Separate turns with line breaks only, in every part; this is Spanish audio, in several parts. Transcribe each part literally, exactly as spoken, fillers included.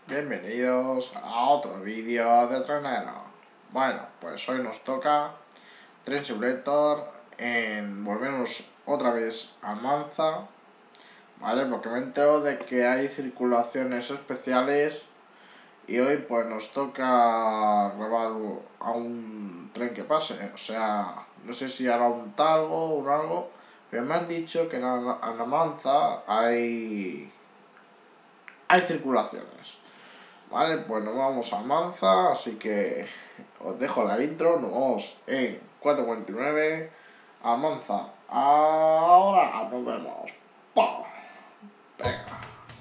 Bienvenidos a otro vídeo de Trenero. Bueno, pues hoy nos toca Train Simulator en volvernos otra vez a Manza, ¿vale? Porque me entero de que hay circulaciones especiales y hoy pues nos toca grabar a un tren que pase. O sea, no sé si hará un talgo o un algo, pero me han dicho que en la, en la Manza hay, hay circulaciones. Vale, pues nos vamos a Manza, así que os dejo la intro, nos vamos en cuatro cuarenta y nueve a Manza. Ahora nos vemos. ¡Pam! Venga.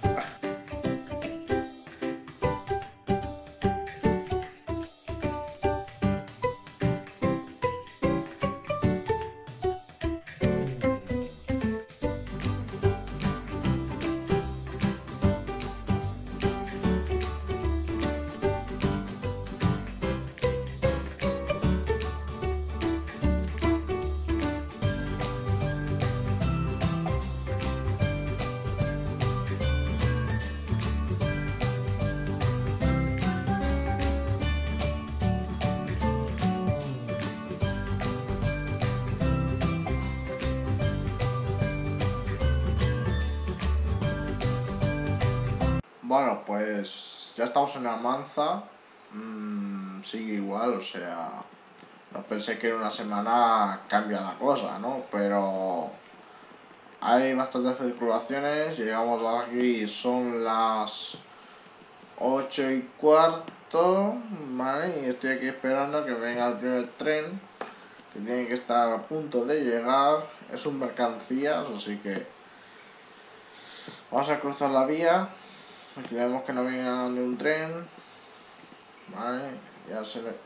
Bueno, pues ya estamos en la Manza. Mm, sigue igual, o sea, no pensé que en una semana cambia la cosa, ¿no? Pero hay bastantes circulaciones, llegamos aquí, son las ocho y cuarto, ¿vale? Y estoy aquí esperando que venga el primer tren, que tiene que estar a punto de llegar. Es un mercancías, así que vamos a cruzar la vía. Aquí vemos que no viene ni un tren, ¿vale? Ya se ve.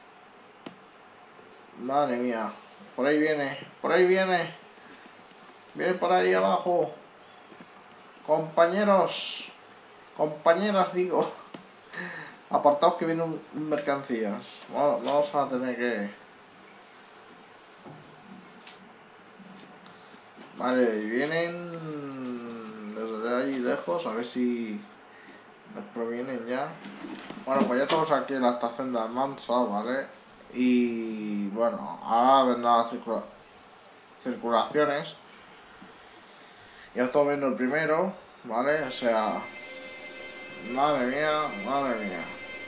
Madre mía, por ahí viene, por ahí viene, viene por ahí abajo. Compañeros, compañeras digo, apartaos que viene un, un mercancías. Bueno, vamos a tener que... Vale, vienen desde ahí lejos, a ver si nos provienen ya. Bueno, pues ya estamos aquí en la estación de Almansa, ¿vale? Y bueno, ahora vendrán las circula circulaciones. Ya estamos viendo el primero, ¿vale? O sea, madre mía, madre mía.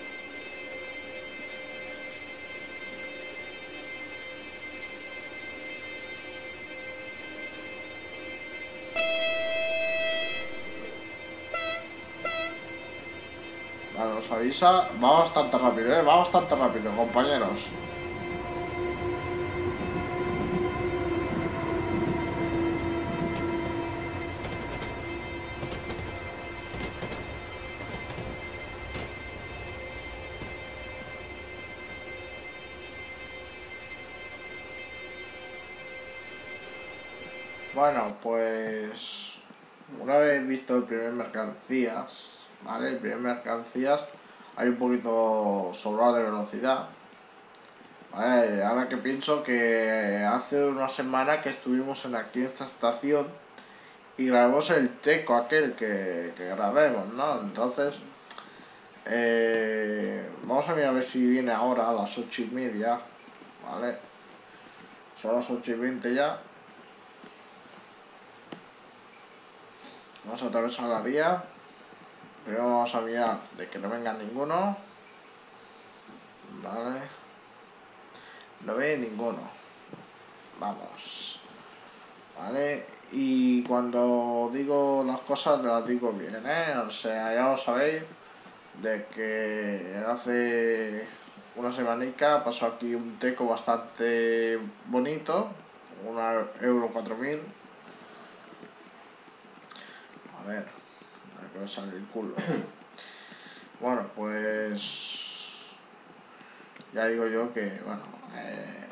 Vale, nos avisa, va bastante rápido, ¿eh? Va bastante rápido, compañeros. Bueno, pues una vez visto el primer mercancías, ¿vale? El primer mercancías hay un poquito sobrado de velocidad. Vale, ahora que pienso que hace una semana que estuvimos en aquí en esta estación y grabamos el teco aquel que, que grabemos, ¿no? Entonces, eh, vamos a mirar a ver si viene ahora a las ocho y media, ¿vale? Son las ocho y veinte ya. Vamos a atravesar la vía. Primero vamos a mirar de que no venga ninguno. Vale. No ve ninguno. Vamos. Vale. Y cuando digo las cosas, te las digo bien, ¿eh? O sea, ya lo sabéis. De que hace una semanica pasó aquí un teco bastante bonito. Una Euro cuatro mil. A ver. A ver que me sale el culo. Bueno, pues... Ya digo yo que, bueno... Eh,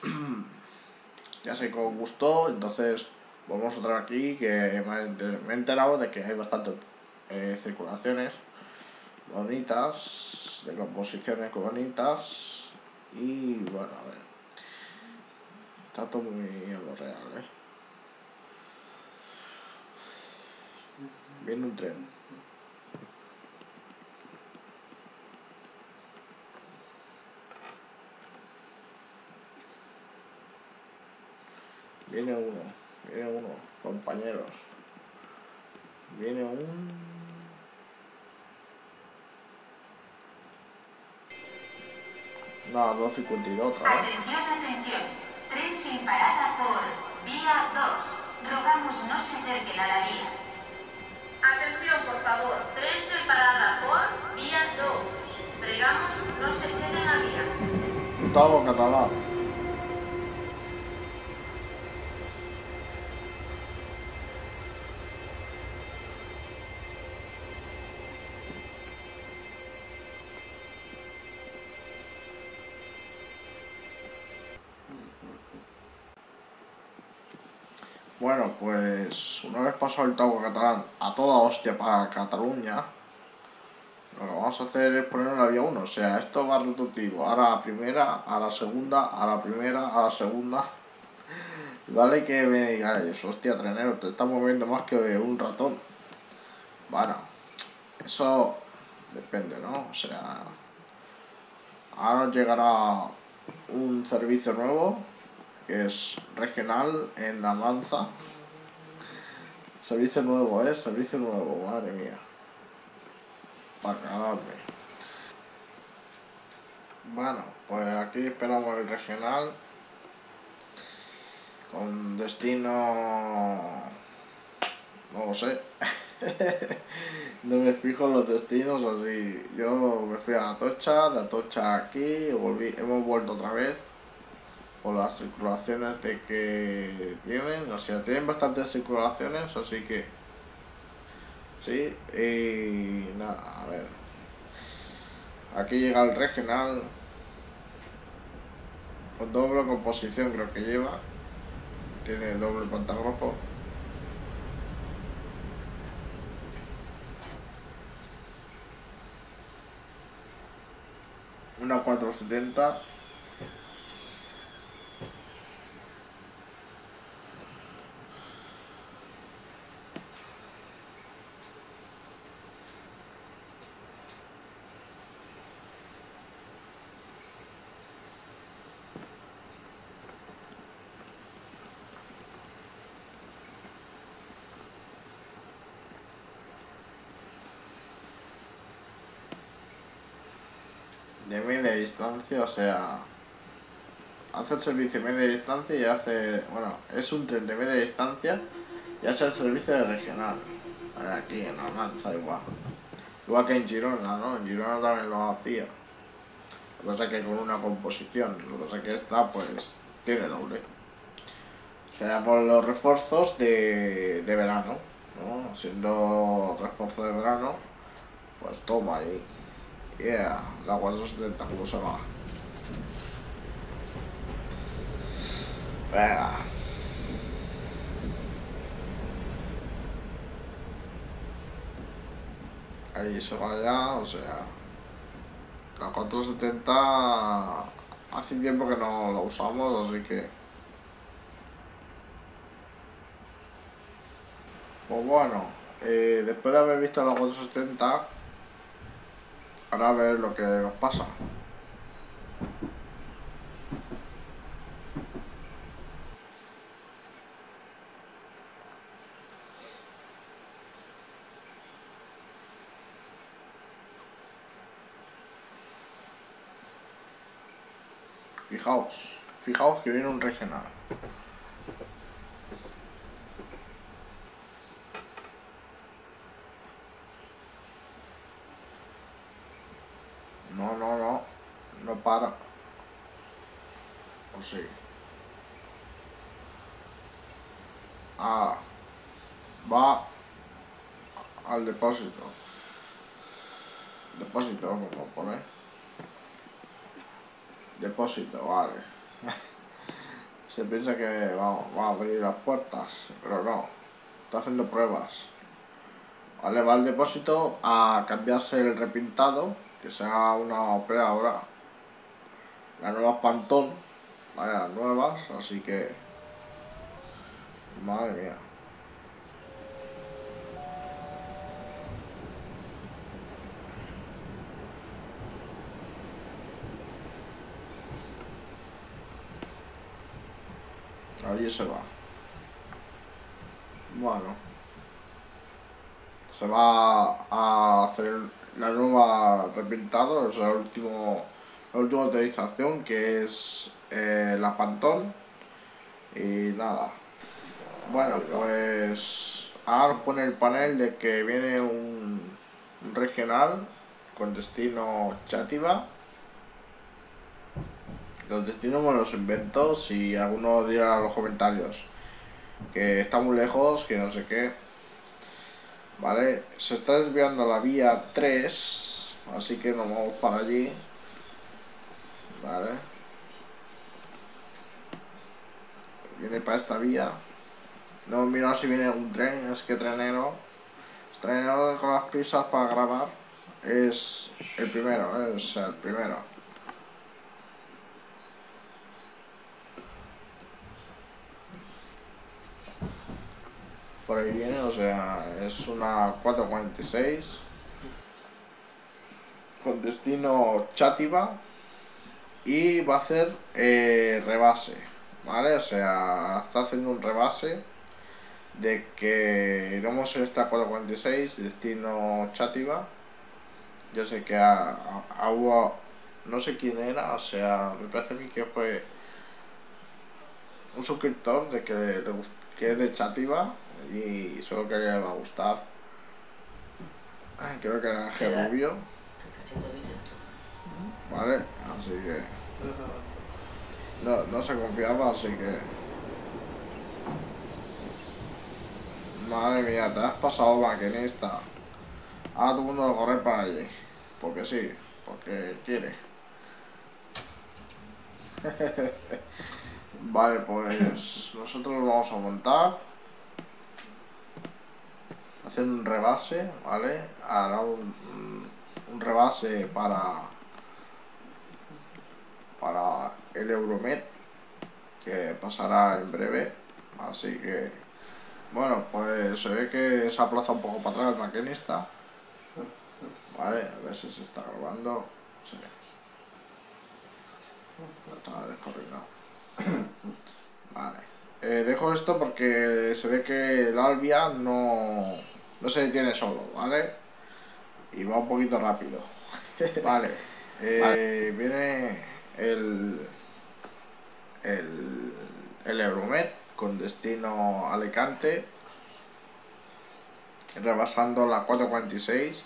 ya sé que os gustó, entonces volvemos otra vez aquí, que me he enterado de que hay bastantes eh, circulaciones bonitas, de composiciones bonitas, y bueno, a ver, está todo muy en lo real, ¿eh? Viene un tren. Viene uno, viene uno, compañeros. Viene un... No, dos cincuenta y dos otra vez.
Atención, atención. Tren sin parada por vía dos. Rogamos no se acerquen a la vía. Atención, por favor. Tren sin parada por vía dos. Pregamos no se echen a vía.
Gustavo Catalán. Bueno, pues una vez pasado el Tauro Catalán a toda hostia para Cataluña, lo que vamos a hacer es poner la vía uno, o sea, esto va rotativo, ahora a la primera, a la segunda, a la primera, a la segunda. Vale que me digáis, hostia, trenero, te estás moviendo más que un ratón. Bueno, eso depende, ¿no? O sea, ahora nos llegará un servicio nuevo, que es regional en La Manza. Servicio nuevo, ¿eh? Servicio nuevo, madre mía. Para cagarme. Bueno, pues aquí esperamos el regional. Con destino... no lo sé. No me fijo en los destinos así. Yo me fui a Atocha, de Atocha aquí, volví, hemos vuelto otra vez. Por las circulaciones de que tienen, o sea, tienen bastantes circulaciones, así que sí, y nada, a ver, aquí llega el regional con doble composición, creo que lleva, tiene doble pantagráfico. Una cuatrocientos setenta. De media distancia, o sea, hace el servicio de media distancia y hace, bueno, es un tren de media distancia y hace el servicio de regional. Aquí en Almanza igual. Igual que en Girona, ¿no? En Girona también lo hacía. Lo que pasa es que con una composición, lo que pasa es que esta pues tiene doble. O sea, por los refuerzos de, de verano, ¿no? Siendo refuerzo de verano, pues toma ahí. Yeah, la cuatrocientos setenta como se va. Venga. Ahí se va ya, o sea, la cuatrocientos setenta hace tiempo que no la usamos, así que pues bueno, eh, después de haber visto la cuatrocientos setenta, ahora a ver lo que nos pasa. Fijaos, fijaos que viene un regional. No, no, no, no para. O sí. Ah, va al depósito. Depósito, vamos a poner. Depósito, vale. Se piensa que vamos, va a abrir las puertas, pero no. Está haciendo pruebas. Vale, va al depósito a cambiarse el repintado, que sea una operadora. Las nuevas Pantón, vale, las nuevas, así que... madre mía. Allí se va. Bueno, se va a hacer la nueva repintado, o sea, el último, la última utilización, que es eh, la Pantón. Y nada, bueno, pues ahora pone el panel de que viene un, un regional con destino Chátiva. Los destinos me los invento, si alguno dirá en los comentarios que está muy lejos, que no sé qué. Vale, se está desviando la vía tres, así que nos vamos para allí. Vale, viene para esta vía. No miro si viene un tren, es que trenero, el trenero con las prisas para grabar es el primero, ¿eh? O sea, el primero. Por ahí viene, o sea, es una cuatro cuarenta y seis con destino Chátiva y va a hacer eh, rebase, ¿vale? O sea, está haciendo un rebase de que iremos en esta cuatro cuarenta y seis destino Chátiva. Yo sé que a, a, a hubo, no sé quién era, o sea, me parece a mí que fue un suscriptor de que, le, que es de Chátiva y solo que le va a gustar. Creo que era Gerubio. Vale, así que no, no se confiaba, así que madre mía, te has pasado, maquinista. Ahora todo el mundo va a correr para allí, porque sí, porque quiere. Vale, pues nosotros vamos a montar, hacer un rebase, ¿vale? Hará un, un rebase para para el Euromed, que pasará en breve, así que bueno, pues se ve que se aplaza un poco para atrás el maquinista. Vale, a ver si se está grabando. Sí. Está descoordinado. Vale. Eh, dejo esto porque se ve que el Albia no, no se detiene solo, ¿vale? Y va un poquito rápido. Vale. Eh, vale. Viene el, el, el Euromed con destino Alicante, rebasando la cuatro cuarenta y seis,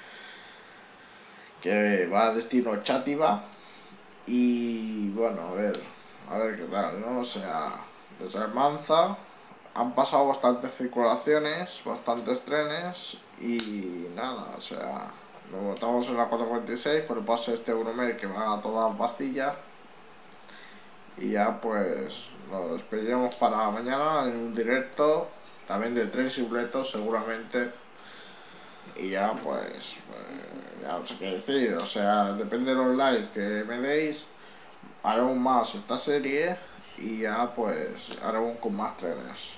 que va a destino Chátiva. Y bueno, a ver, a ver qué tal, ¿no? O sea, desde Almanza han pasado bastantes circulaciones, bastantes trenes y nada, o sea, nos montamos en la cuatro cuarenta y seis con el paso este Euromed que va a toda pastilla. Y ya pues nos despediremos para mañana en un directo, también de Tren Simulator seguramente. Y ya pues, pues, ya no sé qué decir, o sea, depende de los likes que me deis, haremos más esta serie y ya pues haremos con más trenes.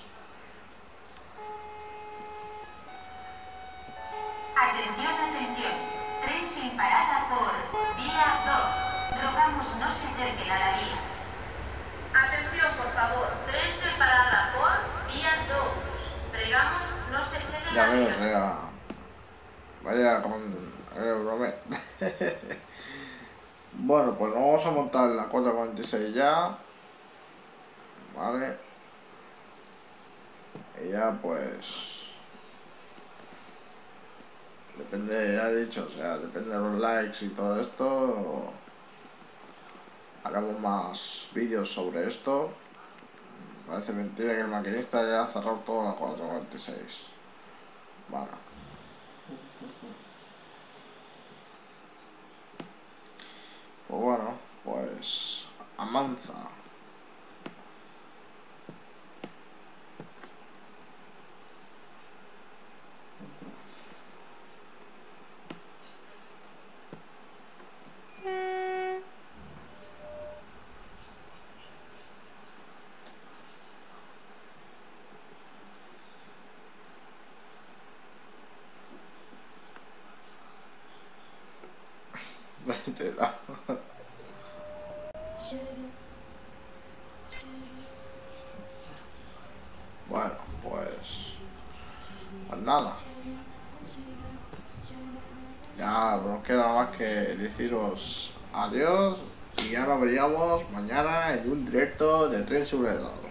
Atención, atención, tren sin parada por vía dos, rogamos no se acerquen a la vía. Atención, por favor, tren sin parada por vía dos, pregamos no se exceden
Ya
la
ves,
vía.
o sea, vaya con el Euromed. Bueno, pues nos vamos a montar en la cuatro cuarenta y seis ya, vale, y ya pues depende, ya he dicho, o sea, depende de los likes y todo esto, haremos más vídeos sobre esto. Parece mentira que el maquinista ya ha cerrado toda la cuatro cuarenta y seis. Vale. Pues bueno, pues Almanza. Métela. Bueno, pues nada. Ya no queda nada más que deciros adiós y ya nos veríamos mañana en un directo de Train Simulator.